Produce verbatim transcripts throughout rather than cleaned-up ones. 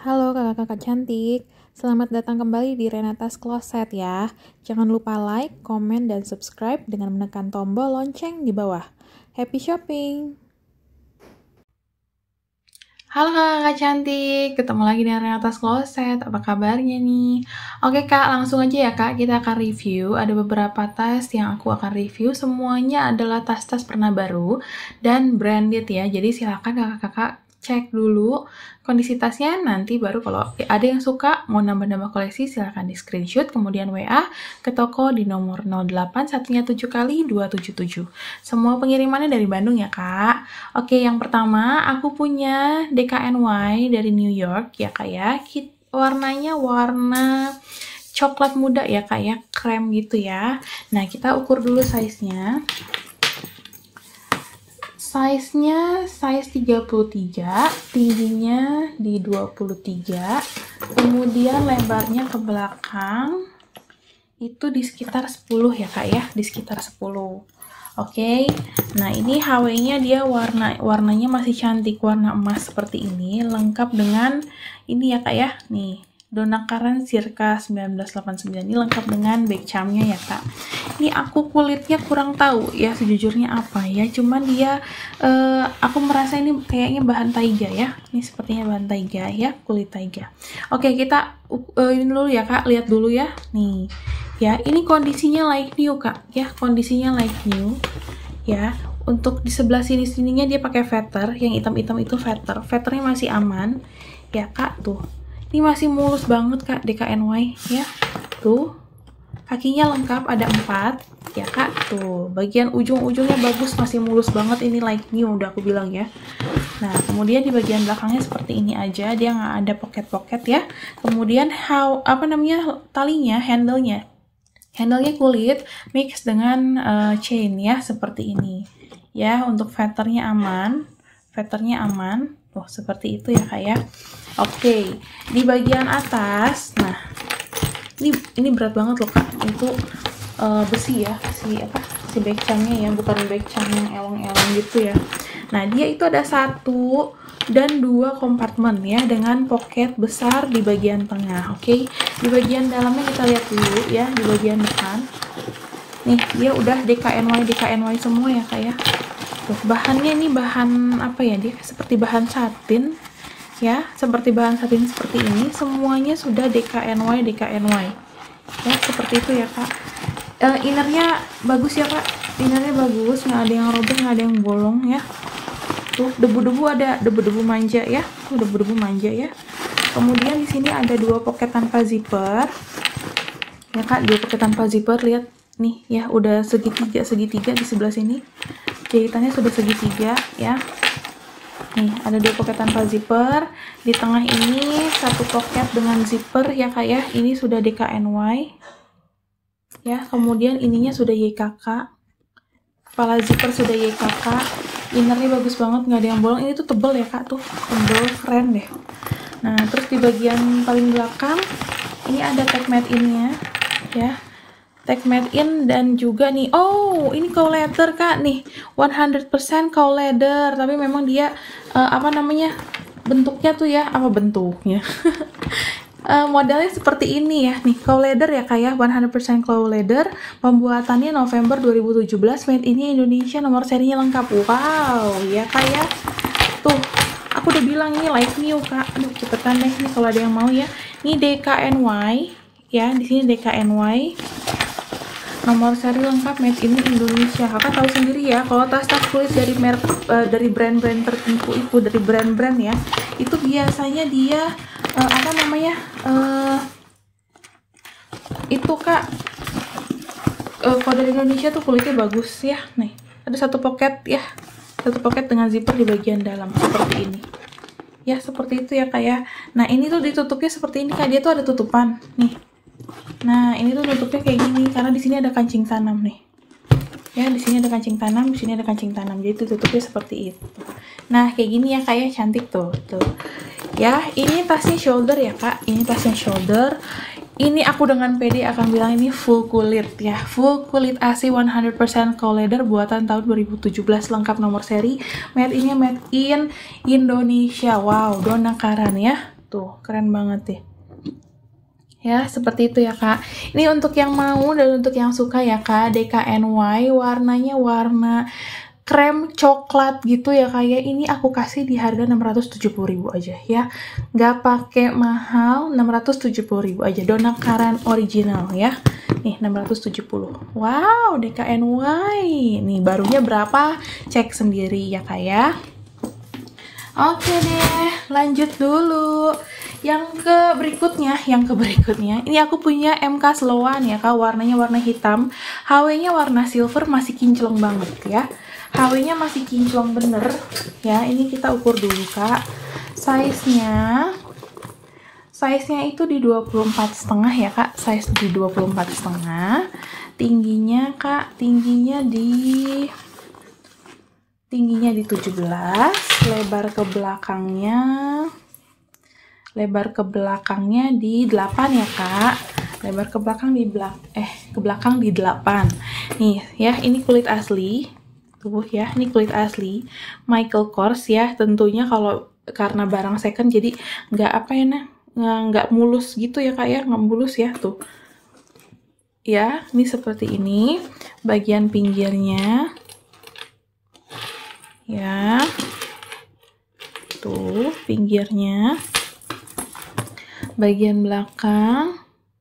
Halo kakak-kakak cantik, selamat datang kembali di Renatas Closet ya. Jangan lupa like, komen, dan subscribe dengan menekan tombol lonceng di bawah. Happy shopping! Halo kakak cantik, ketemu lagi dengan Renatas Closet. Apa kabarnya nih? Oke kak, langsung aja ya kak, kita akan review. Ada beberapa tas yang aku akan review. Semuanya adalah tas-tas pernah baru dan branded ya. Jadi silakan kakak-kakak cek dulu kondisi tasnya, nanti baru kalau ada yang suka mau nambah-nambah koleksi silahkan di screenshot, kemudian W A ke toko di nomor nol delapan satu tujuh kali dua tujuh tujuh. Semua pengirimannya dari Bandung ya kak. Oke, yang pertama aku punya D K N Y dari New York ya kak ya. Warnanya warna coklat muda ya kak ya, krem gitu ya. Nah kita ukur dulu size-nya. Size-nya size tiga puluh tiga, tingginya di dua puluh tiga, kemudian lebarnya ke belakang itu di sekitar sepuluh ya kak ya, di sekitar sepuluh. Oke, nah ini H W-nya dia warna warnanya masih cantik, warna emas seperti ini, lengkap dengan ini ya kak ya, nih Donna Karan circa seribu sembilan ratus delapan puluh sembilan, ini lengkap dengan back charm-nya ya kak. Ini aku kulitnya kurang tahu ya sejujurnya apa ya, cuman dia uh, aku merasa ini kayaknya bahan taiga ya, ini sepertinya bahan taiga ya, kulit taiga. Oke, kita uh, ini dulu ya kak, lihat dulu ya, nih ya, ini kondisinya like new kak ya, kondisinya like new ya. Untuk di sebelah sini sininya dia pakai feather, yang hitam-hitam itu feather, feathernya masih aman ya kak. Tuh, ini masih mulus banget kak, D K N Y ya. Tuh, kakinya lengkap, ada empat ya kak. Tuh, bagian ujung-ujungnya bagus, masih mulus banget, ini like new udah aku bilang ya. Nah, kemudian di bagian belakangnya seperti ini aja, dia nggak ada pocket-pocket ya. Kemudian how apa namanya talinya, handle-nya handle-nya kulit mix dengan uh, chain ya, seperti ini ya. Untuk feathernya aman, feathernya aman tuh seperti itu ya kak ya. Oke, di bagian atas, nah ini ini berat banget loh kak, itu uh, besi ya, si apa si back charm-nya ya, bukan back charm yang elong-elong gitu ya. Nah dia itu ada satu dan dua kompartemen ya, dengan pocket besar di bagian tengah. Oke, di bagian dalamnya kita lihat dulu ya, di bagian depan nih dia udah D K N Y D K N Y semua ya kak ya. Tuh, bahannya ini bahan apa ya, dia seperti bahan satin ya, seperti bahan satin seperti ini, semuanya sudah D K N Y D K N Y ya, seperti itu ya kak. Uh, innernya bagus ya kak, innernya bagus, nggak ada yang robek, nggak ada yang bolong ya. Tuh, debu-debu ada debu-debu manja ya, tuh debu-debu manja ya. Kemudian di sini ada dua pocket tanpa zipper ya kak, dua pocket tanpa zipper, lihat nih ya, udah segitiga segitiga di sebelah sini, jahitannya sudah segitiga ya. Nih ada dua pocket tanpa zipper, di tengah ini satu pocket dengan zipper ya kak ya, ini sudah D K N Y ya. Kemudian ininya sudah Y K K, kepala zipper sudah Y K K, innernya bagus banget, nggak ada yang bolong. Ini tuh tebel ya kak, tuh tebel, keren deh. Nah terus di bagian paling belakang ini ada tag made in-nya ya, tag made in, dan juga nih, oh ini cow leather kak nih, seratus persen cow leather, tapi memang dia uh, apa namanya bentuknya tuh ya, apa bentuknya Uh, modelnya seperti ini ya, nih cow leather ya kak ya, seratus persen cow leather, pembuatannya November dua ribu tujuh belas, made in Indonesia, nomor serinya lengkap. Wow ya kak ya, tuh aku udah bilang ini like new kak. Aduh cepetan deh nih kalau ada yang mau ya. Ini D K N Y ya, di sini D K N Y, nomor seri lengkap, made in Indonesia. Kakak tahu sendiri ya, kalau tas-tas kulit dari merek uh, dari brand-brand tertentu itu, dari brand-brand ya, itu biasanya dia uh, apa namanya uh, itu kak, uh, kalau dari Indonesia tuh kulitnya bagus ya. Nih ada satu pocket ya, satu pocket dengan zipper di bagian dalam seperti ini ya, seperti itu ya kak ya. Nah ini tuh ditutupnya seperti ini kak, dia tuh ada tutupan nih. Nah ini tuh tutupnya kayak gini karena di sini ada kancing tanam nih ya, di sini ada kancing tanam, di sini ada kancing tanam, jadi tutupnya seperti itu. Nah kayak gini ya kak ya, cantik tuh tuh ya. Ini tasnya shoulder ya kak, ini tasnya shoulder. Ini aku dengan pede akan bilang ini full kulit ya, full kulit asli seratus persen cow leather, buatan tahun dua ribu tujuh belas, lengkap nomor seri, made in-nya made in Indonesia. Wow, Donna Karan ya. Tuh, keren banget deh. Ya, seperti itu ya, Kak. Ini untuk yang mau dan untuk yang suka ya, Kak. D K N Y, warnanya warna krem coklat gitu ya, Kak. Ya, ini aku kasih di harga enam ratus tujuh puluh ribu aja ya. Nggak pakai mahal, enam ratus tujuh puluh ribu aja. Donna Karan original ya. Nih, enam ratus tujuh puluh. Wow, D K N Y. Nih, barunya berapa? Cek sendiri ya, Kak ya. Oke deh, lanjut dulu. Yang ke berikutnya, yang ke berikutnya, ini aku punya M K Sloan ya, Kak. Warnanya warna hitam. H W-nya warna silver, masih kinclong banget ya. H W-nya masih kinclong bener ya. Ini kita ukur dulu, Kak. Size-nya size-nya itu di dua puluh empat setengah ya, Kak. Size di dua puluh empat setengah. Tingginya, Kak, tingginya di tingginya di tujuh belas, lebar ke belakangnya lebar ke belakangnya di delapan ya, Kak. Lebar ke belakang di belak eh ke belakang di delapan. Nih ya, ini kulit asli. Tuh ya, ini kulit asli Michael Kors ya. Tentunya kalau karena barang second jadi nggak apa ya, nah nggak mulus gitu ya, Kak ya, nggak mulus ya. Tuh ya, ini seperti ini bagian pinggirnya ya. Tuh pinggirnya, bagian belakang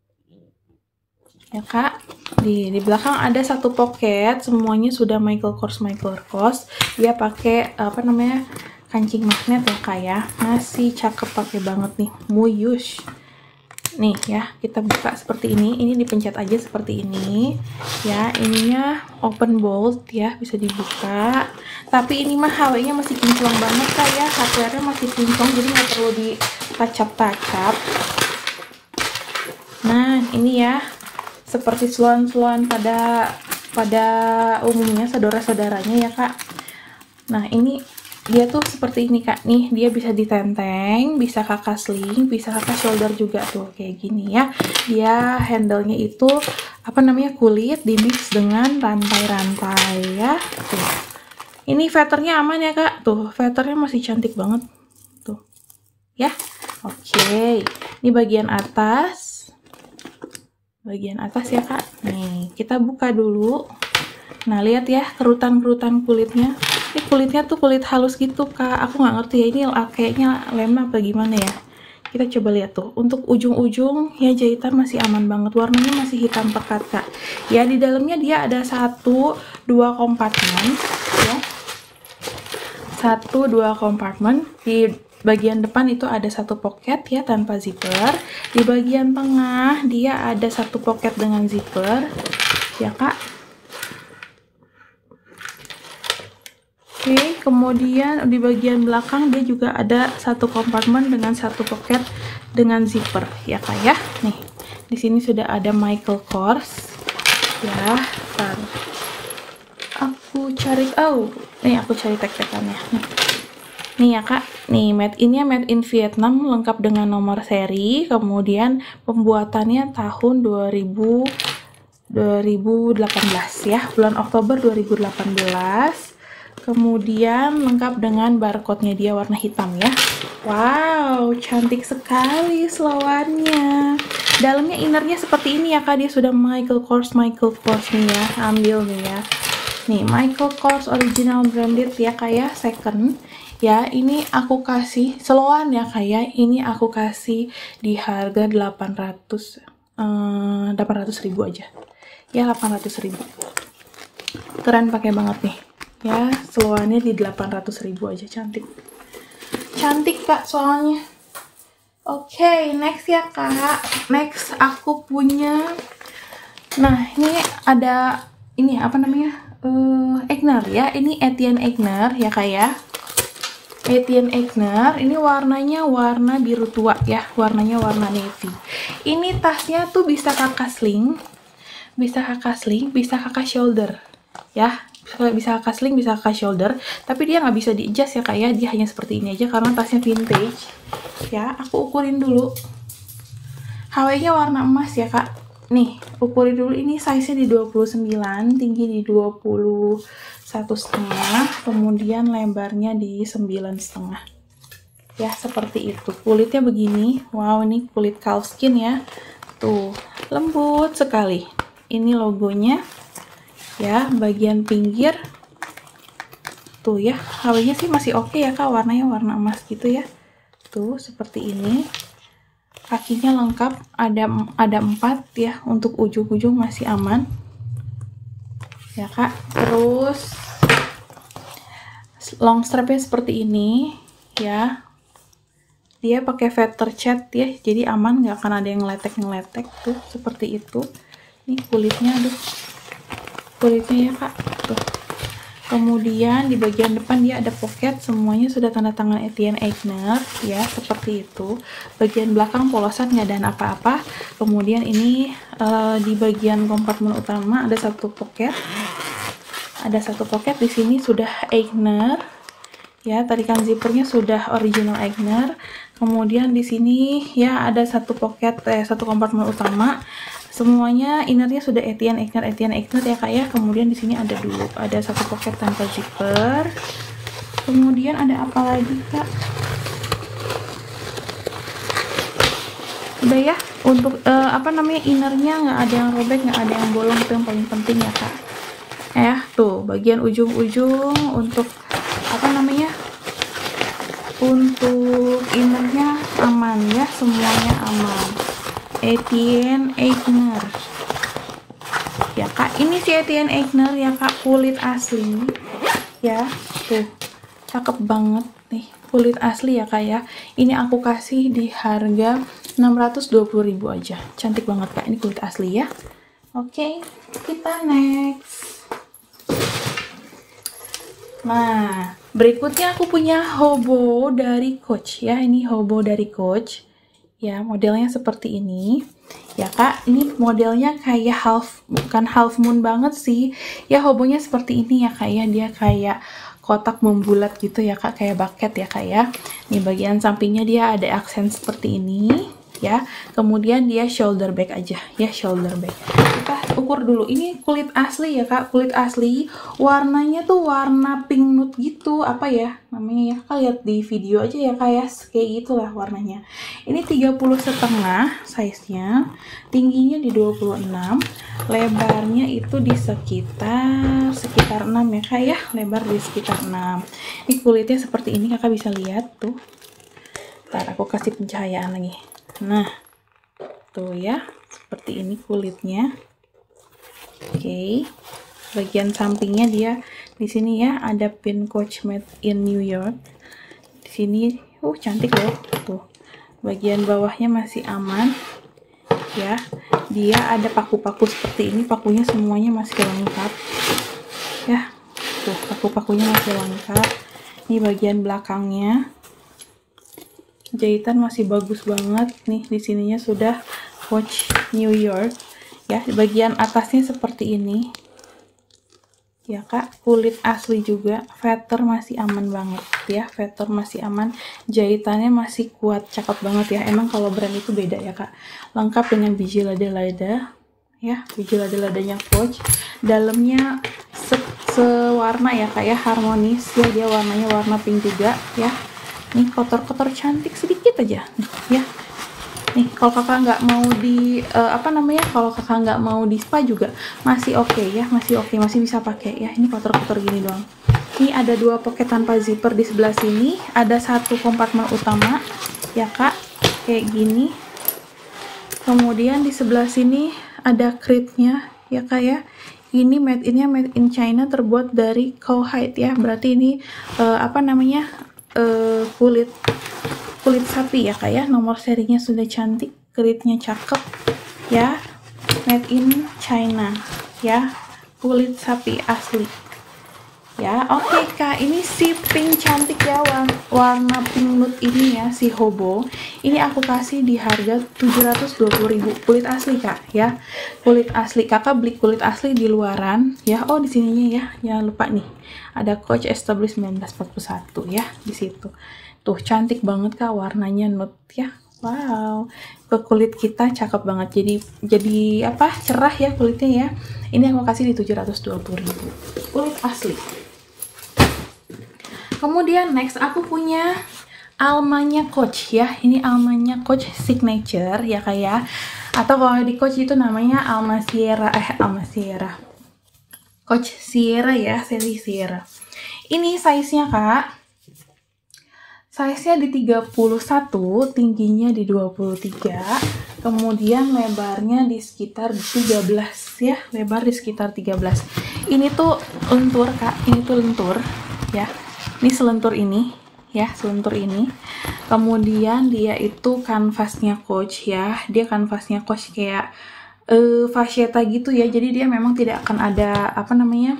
ya, Kak. Di, di belakang ada satu pocket, semuanya sudah Michael Kors Michael Kors. Dia pakai apa namanya, kancing magnet ya, Kak ya. Masih cakep, pakai banget nih, Muyush. Nih ya, kita buka seperti ini. Ini dipencet aja seperti ini ya. Ininya open bolt ya, bisa dibuka. Tapi ini mah H W-nya masih kinclong banget, Kak ya. Hardware-nya masih kinclong, jadi nggak perlu di tacap-tacap. Nah, ini ya, seperti Sloan-Sloan pada pada umumnya, saudara-saudaranya ya, Kak. Nah, ini dia tuh seperti ini, Kak. Nih, dia bisa ditenteng, bisa kakak sling, bisa kakak shoulder juga tuh, kayak gini ya. Dia handle-nya itu apa namanya, kulit dimix dengan rantai-rantai ya. Tuh. Ini feathernya aman ya, Kak. Tuh, feathernya masih cantik banget. Tuh. Ya. Oke. Ini bagian atas. Bagian atas ya, Kak. Nih, kita buka dulu. Nah, lihat ya kerutan-kerutan kulitnya. Ini kulitnya tuh kulit halus gitu, Kak. Aku nggak ngerti ya, ini kayaknya lem apa gimana ya. Kita coba lihat tuh. Untuk ujung-ujung ya, jahitan masih aman banget. Warnanya masih hitam pekat, Kak. Ya, di dalamnya dia ada satu dua kompartemen ya. Satu dua kompartemen. Di bagian depan itu ada satu pocket ya, tanpa zipper. Di bagian tengah dia ada satu pocket dengan zipper ya, Kak. Oke, kemudian di bagian belakang dia juga ada satu kompartemen dengan satu pocket dengan zipper ya, Kak ya. Nih, di sini sudah ada Michael Kors ya. Bentar. Aku cari, oh, nih aku cari tag-tagannya. Nih. Nih ya, Kak. Nih, made in-nya made in Vietnam, lengkap dengan nomor seri. Kemudian pembuatannya tahun dua ribu delapan belas ya, bulan Oktober dua ribu delapan belas. Kemudian lengkap dengan barcode-nya, dia warna hitam ya. Wow, cantik sekali sloannya. Dalamnya innernya seperti ini ya, Kak. Dia sudah Michael Kors Michael Kors nih ya. Ambil nih ya. Nih, Michael Kors original branded ya, Kak ya, second. Ya, ini aku kasih Sloan ya, Kak ya. Ini aku kasih di harga delapan ratus ribu aja. Ya, delapan ratus ribu. Keren, pakai banget nih. Ya, Sloannya di delapan ratus ribu aja, cantik. Cantik, Kak, soalnya. Oke, okay, next ya, Kak. Next aku punya, nah, ini ada ini apa namanya? Uh, Aigner ya. Ini Etienne Aigner ya, Kak ya. Etienne Aigner, ini warnanya warna biru tua ya, warnanya warna navy. Ini tasnya tuh bisa kakak sling, bisa kakak sling, bisa kakak shoulder ya. Bisa kakak sling, bisa kakak shoulder, tapi dia nggak bisa di adjust ya, Kak ya. Dia hanya seperti ini aja karena tasnya vintage ya. Aku ukurin dulu. H W-nya warna emas ya, Kak. Nih, ukurin dulu. Ini size-nya di dua puluh sembilan, tinggi di dua puluh satu setengah, kemudian lebarnya di sembilan setengah ya, seperti itu. Kulitnya begini. Wow, ini kulit calf skin ya. Tuh, lembut sekali. Ini logonya ya, bagian pinggir tuh ya, H W-nya sih masih oke ya Kak, warnanya warna emas gitu ya. Tuh, seperti ini. Kakinya lengkap, ada ada empat ya, untuk ujung-ujung masih aman. Ya Kak. Terus long strapnya seperti ini ya. Dia pakai feather chat ya, jadi aman, nggak akan ada yang ngeletek-ngeletek tuh, seperti itu. Ini kulitnya, aduh, kulitnya ya Kak. Tuh. Kemudian di bagian depan dia ada pocket, semuanya sudah tanda tangan Etienne Eigner ya, seperti itu. Bagian belakang polosan, nggak ada apa-apa. Kemudian ini uh, di bagian kompartemen utama ada satu pocket, ada satu pocket di sini sudah Eigner ya, tarikan zippernya sudah original Eigner. Kemudian di sini ya ada satu pocket, eh, satu kompartemen utama. Semuanya innernya sudah Etienne Eigner, Etienne Eigner ya Kak ya. Kemudian di sini ada dulu, ada satu pocket tanpa zipper. Kemudian ada apa lagi Kak? Udah ya. Untuk uh, apa namanya, innernya nggak ada yang robek, nggak ada yang bolong, itu yang paling penting ya Kak. Ya tuh, bagian ujung-ujung untuk apa namanya, untuk innernya aman ya, semuanya aman. Etienne Eigner ya Kak, ini si Etienne Eigner ya Kak, kulit asli ya, tuh cakep banget nih, kulit asli ya Kak ya. Ini aku kasih di harga enam ratus dua puluh ribu aja, cantik banget Kak, ini kulit asli ya. Oke, kita next. Nah, berikutnya aku punya hobo dari Coach ya. Ini hobo dari Coach ya, modelnya seperti ini ya Kak. Ini modelnya kayak half, bukan half moon banget sih ya, hobonya seperti ini ya Kak ya. Dia kayak kotak membulat gitu ya Kak, kayak bucket ya Kak ya. Nih bagian sampingnya dia ada aksen seperti ini ya. Kemudian dia shoulder bag aja ya, shoulder bag. Kita ukur dulu, ini kulit asli ya Kak, kulit asli. Warnanya tuh warna pink nude gitu, apa ya namanya ya Kak, lihat di video aja ya Kak ya, kayak gitulah warnanya. Ini tiga puluh setengah size nya, tingginya di dua puluh enam, lebarnya itu di sekitar sekitar enam ya Kak ya, lebar di sekitar enam. Ini kulitnya seperti ini, Kakak bisa lihat tuh. Ntar aku kasih pencahayaan lagi. Nah, tuh ya, seperti ini kulitnya. Oke, okay. Bagian sampingnya dia di sini ya, ada pin Coach made in New York. Di sini, uh cantik loh. Tuh, bagian bawahnya masih aman ya. Dia ada paku-paku seperti ini, pakunya semuanya masih lengkap ya. Tuh, paku-pakunya masih lengkap. Ini bagian belakangnya, jahitan masih bagus banget nih. Di sininya sudah Coach New York ya. Bagian atasnya seperti ini ya Kak, kulit asli juga, feather masih aman banget ya, feather masih aman, jahitannya masih kuat, cakep banget ya. Emang kalau brand itu beda ya Kak, lengkap dengan biji lada-lada ya, biji lada-ladanya Coach. Dalamnya se sewarna ya Kak ya, harmonis ya, dia warnanya warna pink juga ya. Nih kotor-kotor cantik sedikit aja ya. Nih kalau kakak nggak mau di uh, apa namanya, kalau kakak nggak mau di spa juga masih oke okay, ya, masih oke okay, masih bisa pakai ya. Ini kotor-kotor gini doang. Ini ada dua pocket tanpa zipper di sebelah sini, ada satu kompartemen utama ya Kak, kayak gini. Kemudian di sebelah sini ada kritnya ya Kak ya. Ini made innya made in China, terbuat dari cowhide ya, berarti ini uh, apa namanya, uh, kulit kulit sapi ya Kak ya. Nomor serinya sudah cantik, kulitnya cakep ya, made in China ya, kulit sapi asli ya. Oke okay, Kak, ini si pink cantik ya, warna pink nude ini ya, si hobo ini aku kasih di harga tujuh ratus dua puluh ribu, kulit asli Kak ya, kulit asli. Kakak beli kulit asli di luaran ya. Oh di sininya ya, jangan lupa nih ada Coach Established seribu sembilan ratus empat puluh satu ya di situ. Tuh cantik banget Kak, warnanya nude ya. Wow, ke kulit kita cakep banget, jadi jadi apa, cerah ya kulitnya ya. Ini aku kasih di tujuh ratus dua puluh ribu, kulit asli. Kemudian next aku punya Almanya Coach ya, ini Almanya Coach Signature ya kak ya, atau kalau di Coach itu namanya Alma Sierra, eh Alma Sierra, Coach Sierra ya, seri Sierra. Ini size-nya kak, size-nya di tiga puluh satu, tingginya di dua puluh tiga, kemudian lebarnya di sekitar tiga belas ya, lebar di sekitar tiga belas. Ini tuh lentur kak, ini tuh lentur ya, ini selentur ini ya, selentur ini. Kemudian dia itu kanvasnya Coach ya, dia kanvasnya Coach kayak uh, fasceta gitu ya, jadi dia memang tidak akan ada apa namanya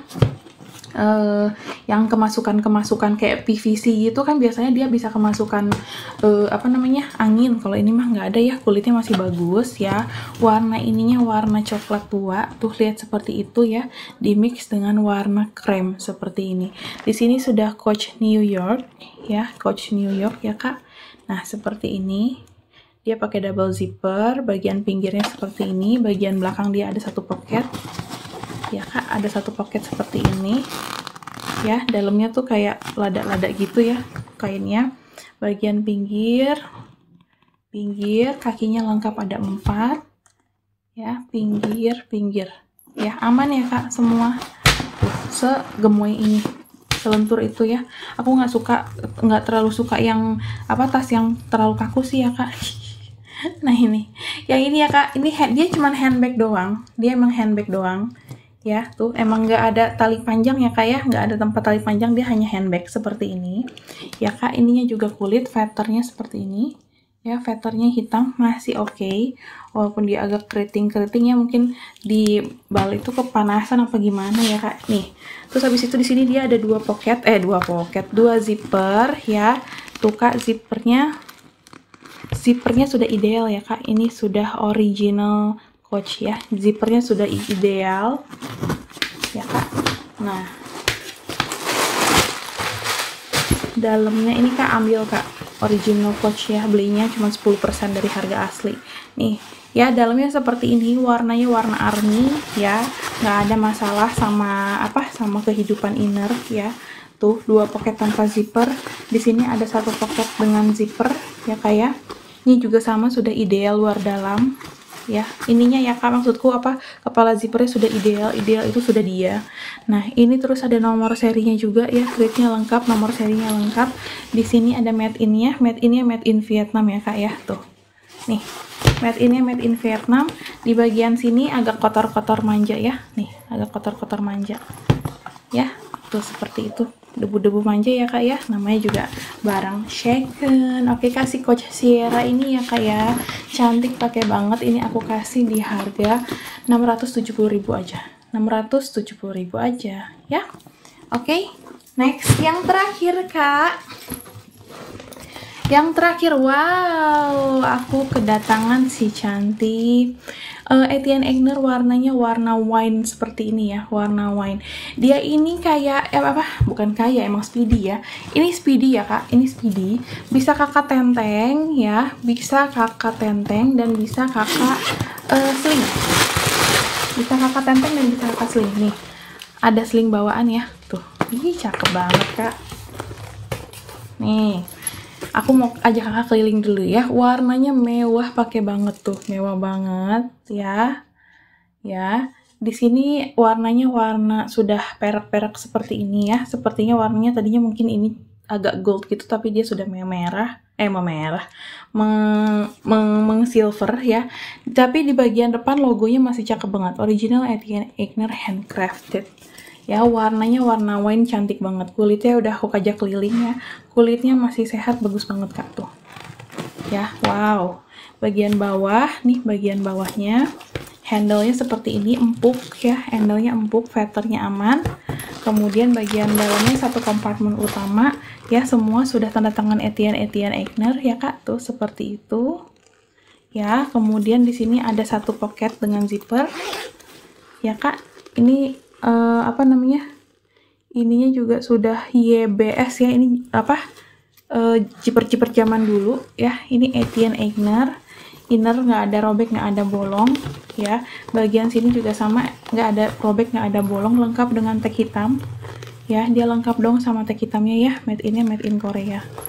uh, yang kemasukan-kemasukan kayak P V C gitu kan, biasanya dia bisa kemasukan uh, apa namanya angin. Kalau ini mah nggak ada ya, kulitnya masih bagus ya. Warna ininya warna coklat tua tuh, lihat seperti itu ya, di mix dengan warna krem seperti ini. Di sini sudah Coach New York ya, Coach New York ya kak. Nah seperti ini, dia pakai double zipper, bagian pinggirnya seperti ini, bagian belakang dia ada satu pocket ya kak, ada satu pocket seperti ini ya, dalamnya tuh kayak lada-lada gitu ya kainnya. Bagian pinggir, pinggir kakinya lengkap ada empat ya, pinggir pinggir ya, aman ya kak semua. Tuh, segemoy ini, selentur itu ya. Aku nggak suka, nggak terlalu suka yang apa tas yang terlalu kaku sih ya kak. Nah ini, yang ini ya kak, ini hand, dia cuman handbag doang, dia emang handbag doang ya. Tuh emang nggak ada tali panjang ya kak ya, nggak ada tempat tali panjang, dia hanya handbag seperti ini ya kak. Ininya juga kulit, feathernya seperti ini ya, feathernya hitam, masih oke okay. Walaupun dia agak keriting-keriting ya, mungkin di bal itu kepanasan apa gimana ya kak. Nih terus habis itu di sini dia ada dua pocket, eh dua pocket, dua zipper ya. Tuh kak, zippernya zippernya sudah ideal ya kak, ini sudah original Coach ya, zippernya sudah ideal ya kak. Nah dalamnya ini kak ambil kak, original Coach ya, belinya cuma sepuluh persen dari harga asli. Nih ya, dalamnya seperti ini, warnanya warna army ya, nggak ada masalah sama apa sama kehidupan inner ya. Tuh dua pocket tanpa zipper, di sini ada satu pocket dengan zipper ya kak ya. Ini juga sama, sudah ideal luar dalam ya. Ininya ya kak, maksudku apa, kepala zippernya sudah ideal, ideal itu sudah dia. Nah ini terus ada nomor serinya juga ya, gridnya lengkap, nomor serinya lengkap. Di sini ada made in-nya, made in-nya made in Vietnam ya kak ya. Tuh nih, made in-nya made in Vietnam. Di bagian sini agak kotor-kotor manja ya, nih agak kotor-kotor manja ya. Tuh seperti itu, debu-debu manja ya kak ya, namanya juga barang second. Oke, kasih Coach Sierra ini ya kak ya, cantik, pakai banget. Ini aku kasih di harga enam ratus tujuh puluh ribu aja, enam ratus tujuh puluh ribu aja ya. Oke, next yang terakhir kak, yang terakhir, wow, aku kedatangan si cantik uh, Etienne Aigner, warnanya warna wine seperti ini ya, warna wine. Dia ini kayak eh, apa? Bukan kayak, emang speedy ya. Ini speedy ya kak, ini speedy. Bisa kakak tenteng ya, bisa kakak tenteng dan bisa kakak uh, sling. Bisa kakak tenteng dan bisa kakak sling. Nih, ada sling bawaan ya, tuh. Ih, cakep banget kak. Nih. Aku mau ajak kakak keliling dulu ya. Warnanya mewah, pakai banget tuh, mewah banget ya. Ya, di sini warnanya warna sudah perak-perak seperti ini ya. Sepertinya warnanya tadinya mungkin ini agak gold gitu, tapi dia sudah merah, eh merah, meng, meng, meng silver ya. Tapi di bagian depan logonya masih cakep banget. Original Etienne Aigner handcrafted. Ya, warnanya warna wine, cantik banget. Kulitnya udah aku ajak keliling ya. Kulitnya masih sehat, bagus banget kak tuh. Ya, wow. Bagian bawah, nih bagian bawahnya. Handle-nya seperti ini, empuk ya. Handle-nya empuk, feathernya aman. Kemudian bagian dalamnya satu kompartemen utama. Ya, semua sudah tanda tangan Etienne Etienne Aigner ya kak. Tuh, seperti itu. Ya, kemudian di sini ada satu pocket dengan zipper. Ya kak, ini Uh, apa namanya, ininya juga sudah Y B S ya, ini apa, uh, zipper-zipper zaman dulu ya. Ini Etienne Aigner, inner nggak ada robek, nggak ada bolong ya. Bagian sini juga sama, nggak ada robek, nggak ada bolong, lengkap dengan tag hitam ya. Dia lengkap dong sama tag hitamnya ya, made in-nya made in Korea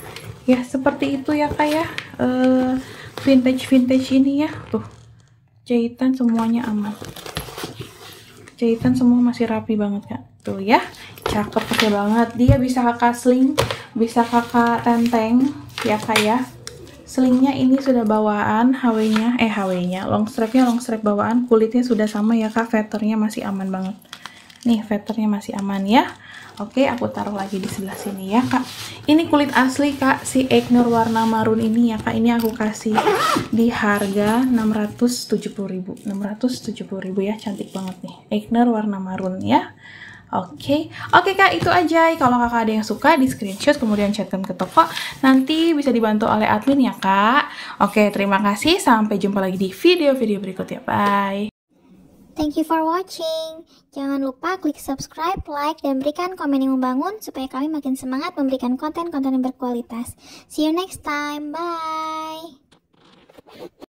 Ya seperti itu ya kak ya, uh, vintage vintage ini ya, tuh jahitan semuanya aman, jahitan semua masih rapi banget kak, tuh ya, cakep oke banget. Dia bisa kakak sling, bisa kakak tenteng ya kak ya. Slingnya ini sudah bawaan, H W-nya, eh H W-nya, long strapnya long strap bawaan, kulitnya sudah sama ya kak, vetternya masih aman banget. Nih, vetternya masih aman ya. Oke, aku taruh lagi di sebelah sini ya kak. Ini kulit asli kak, si Aigner warna marun ini ya kak. Ini aku kasih di harga enam ratus tujuh puluh ribu. enam ratus tujuh puluh ribu ya, cantik banget nih. Aigner warna marun ya. Oke, oke kak, itu aja. Kalau kakak ada yang suka, di screenshot kemudian chatkan ke toko. Nanti bisa dibantu oleh admin ya kak. Oke, terima kasih. Sampai jumpa lagi di video-video berikutnya. Bye. Thank you for watching. Jangan lupa klik subscribe, like, dan berikan komen yang membangun supaya kami makin semangat memberikan konten-konten yang berkualitas. See you next time. Bye.